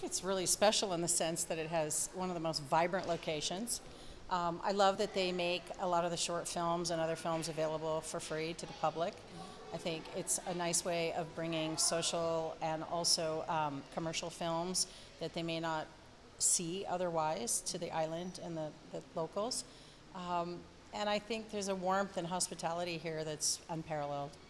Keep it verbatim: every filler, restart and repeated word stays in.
it's really special in the sense that it has one of the most vibrant locations. Um, I love that they make a lot of the short films and other films available for free to the public. I think it's a nice way of bringing social and also um, commercial films that they may not see otherwise to the island and the, the locals. Um, and I think there's a warmth and hospitality here that's unparalleled.